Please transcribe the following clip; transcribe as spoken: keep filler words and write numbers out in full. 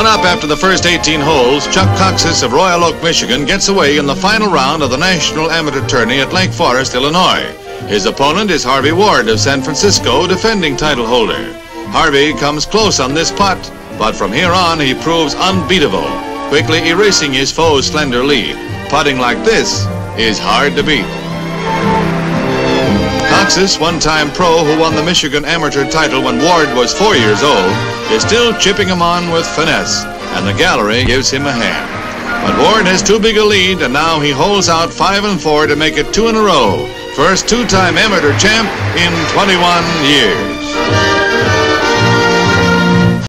One up after the first eighteen holes, Chuck Kocsis of Royal Oak, Michigan gets away in the final round of the National Amateur Tourney at Lake Forest, Illinois. His opponent is Harvie Ward of San Francisco, defending title holder. Harvie comes close on this putt, but from here on he proves unbeatable, quickly erasing his foe's slender lead. Putting like this is hard to beat. Kocsis, one-time pro who won the Michigan amateur title when Ward was four years old, is still chipping him on with finesse, and the gallery gives him a hand. But Ward has too big a lead, and now he holds out five and four to make it two in a row. First two-time amateur champ in twenty-one years.